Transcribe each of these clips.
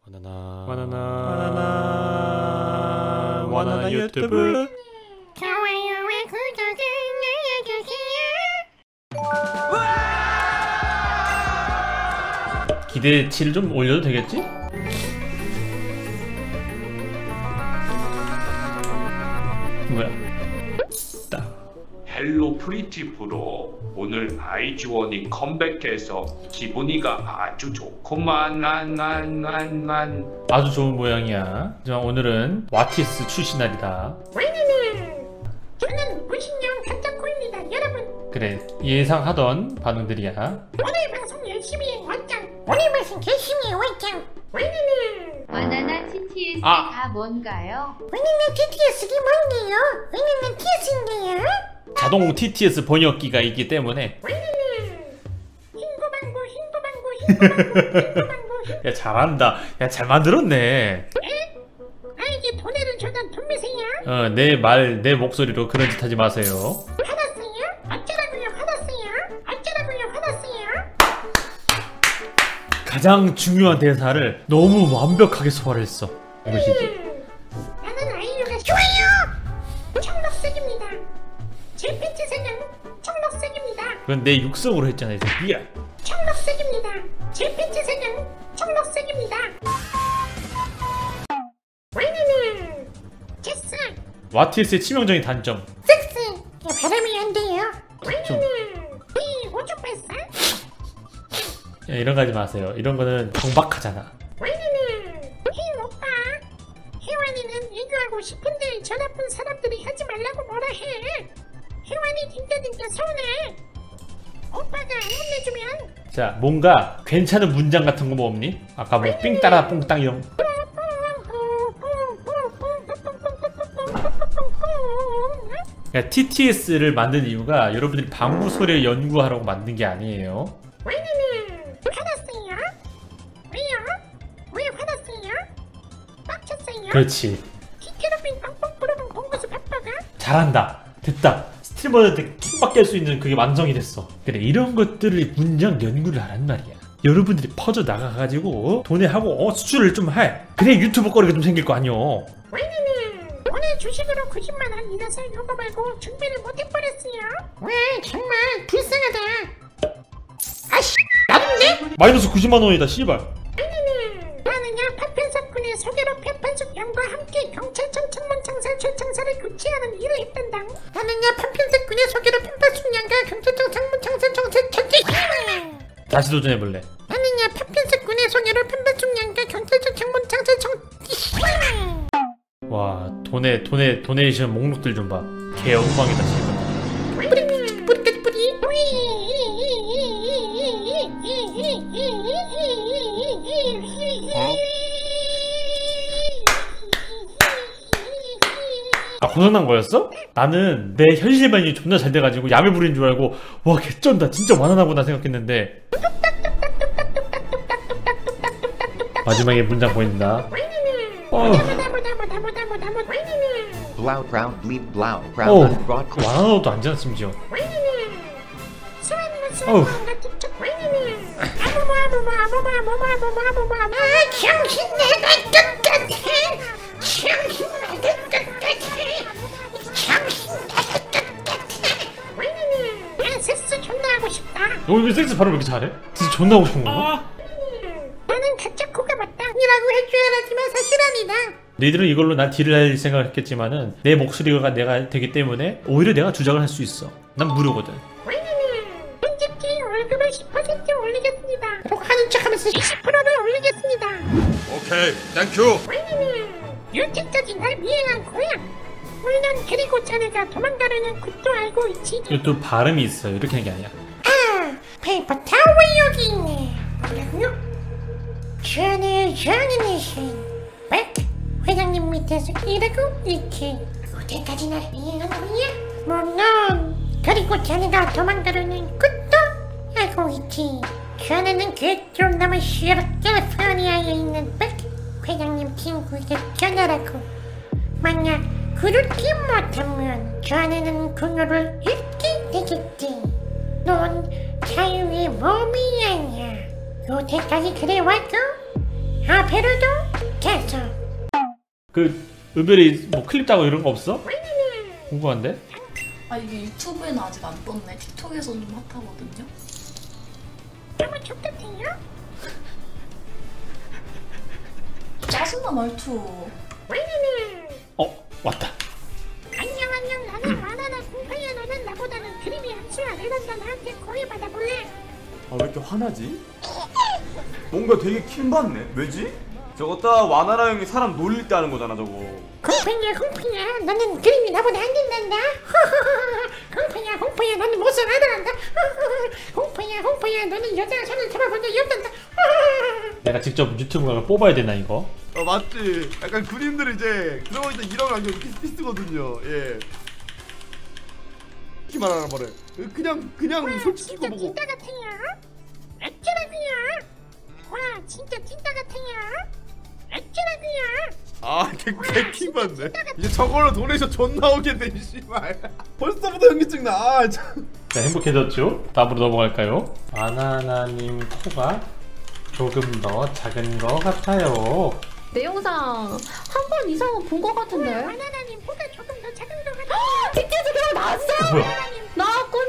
바나나 유튜브. 좋아요와 구독을 눌러주세요. 기대치를 좀 올려도 되겠지? 뭐야? 딱. 헬로 프리티 프로, 오늘 아이즈원이 컴백해서 기분이가 아주 좋구만. 아주 좋은 모양이야. 하지만 오늘은 와티스 출시 날이다. 저는 무신형 단짝코입니다 여러분. 그래, 예상하던 반응들이야. 오늘 방송 열심히 왔짱. 오늘 방송 열심히 왔짱. 바나나 TTS가 뭔가요? 바나나 TTS가 뭔데요? 바나나 TTS인데요? 자동 TTS 번역기가 있기 때문에. 흰도방구. 야, 잘한다. 야, 잘 만들었네. 나에게 돈을 주던 돈미세요? 내 목소리로 그런 짓 하지 마세요. 화났어요? 어쩌라고요 화났어요? 가장 중요한 대사를 너무 완벽하게 소화를 했어. 이것이지. 나는 아이유가 좋아요! 청록색입니다. 제 팬티 색은 청록색입니다. 그건 내 육성으로 했잖아, 이 새끼야. 청록색입니다. 제 팬티 색은 청록색입니다. 와나는 제스 와티스의 치명적인 단점. 섹스 바람이 안 돼요. 좀. 이 오죽발사 야, 이런 거 하지 마세요. 이런 거는 경박하잖아. 와나는 흰 오빠 혜완이는 애교하고 싶은데 저 나쁜 사람들이 하지 말라고 뭐라 해. 혜완이 딩겨딩겨 서운해. 오빠가 안 혼내주면 자, 뭔가 괜찮은 문장 같은 거 뭐 없니? 아까 뭐 삥 따라 뽕땅 이런. 그러니까 TTS를 만든 이유가 여러분들이 방구 소리를 연구하라고 만든 게 아니에요. 와나는 화났어요? 왜요? 왜 화났어요? 빡쳤어요? 그렇지. 키케로빈 빵빵 부르는 봉구수 바빠가? 잘한다. 됐다. 스트리머들한테 킹받게 할 수 있는 그게 완성이 됐어. 그래, 이런 것들을 문장 연구를 하란 말이야. 여러분들이 퍼져 나가가지고 돈에 하고 수출을 좀 해. 그래 유튜브 거리가 좀 생길 거 아니오. 와나는 오늘 주식으로 90만원 잃어서 요거 말고 준비를 못해버렸어요. 와 정말 불쌍하다. 아씨 나쁜데? 마이너스 90만 원이다 씨발. 나는야 파편사건의 소개로 편판숙양과 함께 경찰청 청문청사 최청사를 교체하는 일을 했단다. 나는야 파편사건의 소개로 편판숙양과 경찰청 청문청사 청사철제 다시 도전해볼래. 나는야 파편사건의 소개로 편판숙양과 경찰청 청문청사 와, 도네이션 목록들 좀 봐. 개 엉망이다 씨발. 아, 고장난 거였어? 나는 내 현실 반영이 존나 잘 돼가지고 야매 부리는 줄 알고 와 개쩐다 진짜 완화나구나 생각했는데 마지막에 문장 보인다. Blau brown bleep blau brown broad 완화나도 안 지나 심지어. 어우. 정신 나갈 것 같아. 정신 나갈 것 같아. 정신 나갈 것 같아. 난 섹스 존나 하고 싶다. 너 왜 섹스 바로 왜 이렇게 잘해? 진짜 존나 하고 싶은 건가? 나는 가짜 코가 맞다. 이라고 해줘야 하지만 사실 아니다. 너희들은 이걸로 난 딜을 할 생각을 했겠지만은 내 목소리가 내가 되기 때문에 오히려 내가 주장을 할 수 있어. 난 무료거든. 편집팀 월급을 10% 올리겠습니다. 라고 하는 척하면서 20%를 올리겠습니다. 오케이, 땡큐. 여태까지 날 미행한 거야. 물론 그리고 자네가 도망가려는 것도 알고 있지. 이것도 발음이 있어요. 이렇게 하는 게 아니야. 아, 페이퍼 타워 여기 있네. 뭐라고요? 자네 장인이신 백 회장님 밑에서 일하고 있지. 어디까지 날 미행한 거야? 물론 그리고 자네가 도망가려는 것도 알고 있지. 자네는 그쪽 남은 시어로 캘리포니아에 있는 백 회장님 친구에게 전화라고. 만약 그렇게 못하면 자네는 그녀를 잃게 되겠지. 넌 자유의 몸이 아니야. 여태까지 그래왔고 아 배려도 됐어. 그 은별이 뭐 클립 짜고 이런 거 없어? 궁금한데? 아 이게 유튜브에는 아직 안 떴네. 틱톡에서 좀 핫하거든요. 너무 좋겠대요. 짜증나 말투. 왔다. 안녕 나는 와나나 공파야. 너는 나보다는 그림이 한수야. 내가 나한테 고해 받아볼래? 아 왜 이렇게 화나지? 뭔가 되게 킹받네. 왜지? 저거 딱 와나나 형이 사람 놀릴 때 하는 거잖아 저거. 공파야 너는 그림이 나보다 안 된단다. 공파야 너는 못을 알아간다. 공파야 너는 여자 손을 잡아본 적이 없단다. 내가 직접 유튜브 각을 뽑아야 되나 이거? 맞지. 약간 군인들 이제 그러고 있다 이런 안경 비슷비슷거든요. 예. 이렇게 말하나 버려. 그냥 솔직히 진짜 보고. 찐따 같아요. 어쩌라고요? 와 진짜 찐따 같아요. 어쩌라고요? 아, 개킹 받네. 이제 저걸로 도네이션 존나 오겠네, 씨발. 벌써부터 현기증 나. 아, 참. 자, 행복해졌죠? 다음으로 넘어갈까요? 바나나님 코가 조금 더 작은 것 같아요. 내 영상 한 번 이상은 본 것 같은데. 바나나님 코가 조금 더 작은 것 같아요. 틱톡에서 그거 나왔어? 뭐야? 나왔구나.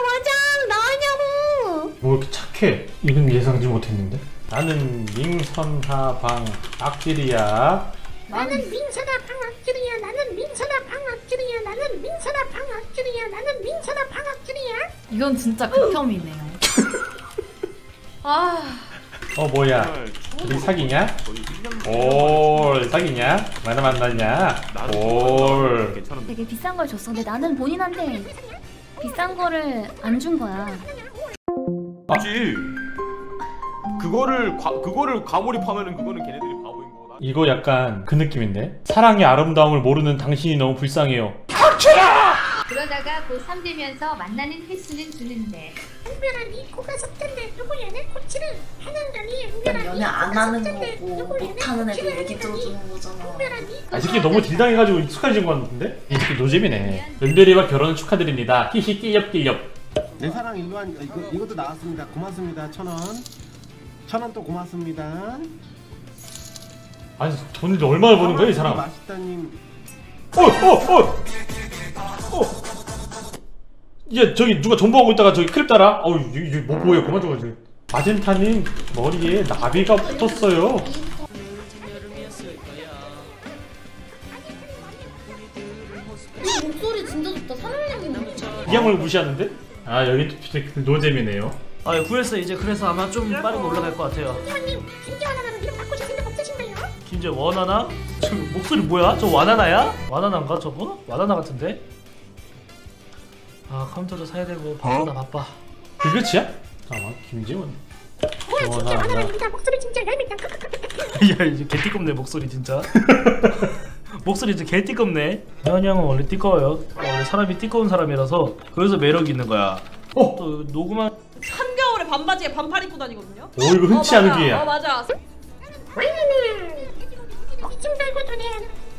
맞아. 나왔냐고. 뭐 이렇게 착해? 이건 예상하지 못했는데? 나는 밍선하방 악질이야. 나는 민서나 방악질이야. 나는 민서나 방악질이야. 나는 민서나 방악질이야. 나는 민서나 방악질이야. 이건 진짜 극혐이네요. 아. 뭐야? 우리 사귀냐? 올 사귀냐? 만나 만나냐? 올. 되게 비싼 걸 줬어. 근데 나는 본인한테 비싼 거를 안 준 거야. 맞지. 그거를 과몰입하면은 그거는 걔네들이 바보인 거고. 이거 약간 그 느낌인데? 사랑의 아름다움을 모르는 당신이 너무 불쌍해요. 그러다가 고3 되면서 만나는 횟수는 주는데. 은별아 네 코가 섰던데 누구야 내 코치를 하는 거니? 은별아 연애 안 하는 거고 못하는 애들 얘기 들어주는 거잖아. 이 새끼 너무 딜당해가지고 익숙해진 것 같은데? 이 새끼 노잼이네. 은별이와 결혼 축하드립니다. 히히 끼엽끼엽. 내 사랑 일로한 이것도 나왔습니다. 고맙습니다. 1,000원 또 고맙습니다. 아니 돈을 얼마나 버는 거야 이 사람? 맛있다님. 이제 저기 누가 전보하고 있다가 저기 클립 따라. 이게 뭐 보여? 그만 좀 가지고. 마젠타님 머리에 나비가 붙었어요. 이 목소리 진짜 좋다. 사랑하는 이 양을 무시하는데? 아 여기 또 노잼이네요. 아 구했어 이제. 그래서 아마 좀 빠르게 올라갈 것 같아요. 형님 김재환아나는 이름 바꾸실 생각 없으신가요? 김재 원하나? 저 목소리 뭐야? 저 와나나야? 와나나인가 저거? 와나나 같은데? 아 컴퓨터도 사야 되고 바쁘다 바빠. 그 끝이야? 잠깐만 김지원. 와 진짜 와나나입니다. 목소리 진짜 얄밉다. 야 이제 개띠껍네 목소리 진짜. 목소리 진짜 개띠껍네. 혜원이 형은 원래 띠꺼워요. 원래 사람이 띠꺼운 사람이라서 그래서 매력이 있는 거야. 또 녹음한 한겨울에 반바지에 반팔 입고 다니거든요. 오 이거 흔치 않은 기회야. 맞아. 이쯤 달고 도네.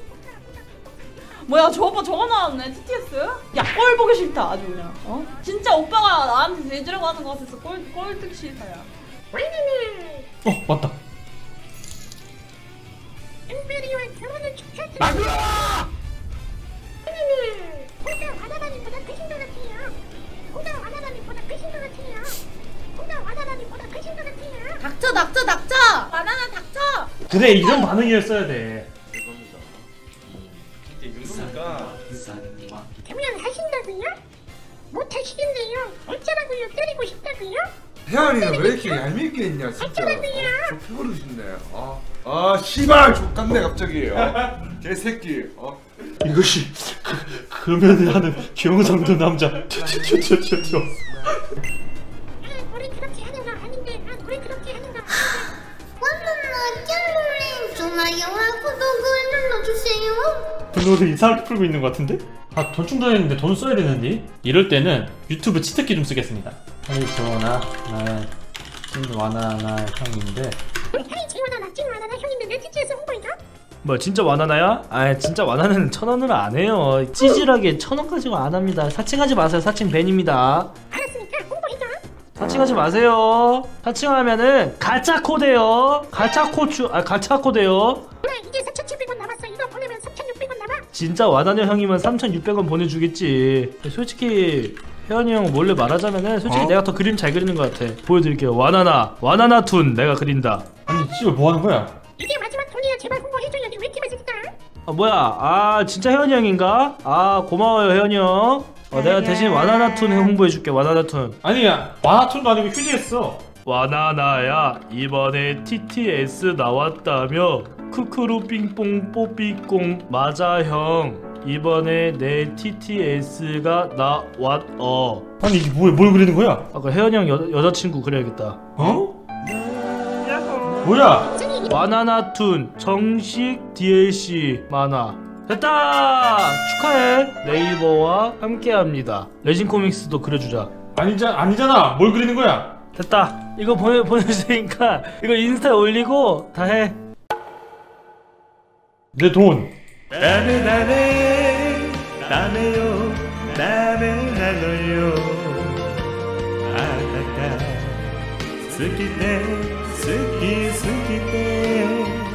뭐야 저 오빠 저거 나왔네. TTS? 야 꼴 보기 싫다 아주 그냥. 진짜 오빠가 나한테 내주려고 하는 거 같았어. 꼴 뜨기 싫다야. 맞다. 은별이와 결혼을 축하드립니다. 코가 와나나님보다 크신 것 같아요. 코가 와나나님보다 크신 것 같아요. 코가 와나나님보다 크신 것 같아요. 닥쳐. 바나나 닥쳐. 그래 이런 반응이었어야 돼. 대면 하신다고요? 못 하시겠네요. 어쩌라고요? 때리고 싶다고요? 혜연이는 왜 이렇게 얄밉게 했냐 진짜. 어쩌라고요? 피부로 싶네. 씨발 족같네 갑자기. 개새끼. 이것이 금연을 하는 경상도 남자. 우리 그렇게 하는 거 아닌데. 우리 그렇게 하는 거 아닌데. 완전 짱놀림. 좋아요와 구독을 눌러주세요. 분노를 이상하게 풀고 있는 것 같은데? 돈 충전했는데 돈 써야 되는데? 이럴 때는 유튜브 치트키 좀 쓰겠습니다. 하이 재원아 나의 찐 와나나 형인데. 하이 재원아 찐 와나나 형인데 내 TTS 홍보인가? 뭐 진짜 와나나야? 아 진짜 와나나는 1,000원으로 안 해요. 찌질하게 1,000원 가지고 안 합니다. 사칭하지 마세요. 사칭 밴입니다. 알았으니까 홍보해줘. 사칭하지 마세요. 사칭하면은 가짜 코드요. 가짜 코드요. 이게 4,700원 남았어. 이거 보내면 3,600원 남아. 진짜 와다녀 형이면 3,600원 보내주겠지. 솔직히 혜연이 형 몰래 말하자면은 솔직히 내가 더 그림 잘 그리는 것 같아. 보여드릴게요. 와나나 툰 내가 그린다. 아니 씨발 뭐 하는 거야? 이게 마지막 턴이야. 제발 홍보해줘야지. 왜 이렇게 맛있을까? 아 뭐야? 아 진짜 혜연이 형인가? 아 고마워요 혜연이 형. 내가 대신 와나나 툰 홍보해줄게. 와나나 툰. 아니야 와나툰도 아니고 휴지했어. 와나나야 이번에 TTS 나왔다며. 크크루 삥뽕 뽀삐꽁. 맞아 형. 이번에 내 TTS가 나왔어. 아니 이게 뭘 그리는 거야? 아까 혜연이 형 여자친구 그려야겠다. 어? 뭐야? 와나나 툰 정식 DLC 만화 됐다! 축하해. 네이버와 함께합니다. 레진 코믹스도 그려주자. 아니잖아. 뭘 그리는 거야? 됐다. 이거 보내주니까 이거 인스타에 올리고 다 해. 내 돈. 나네요 나노요 아나가 好きで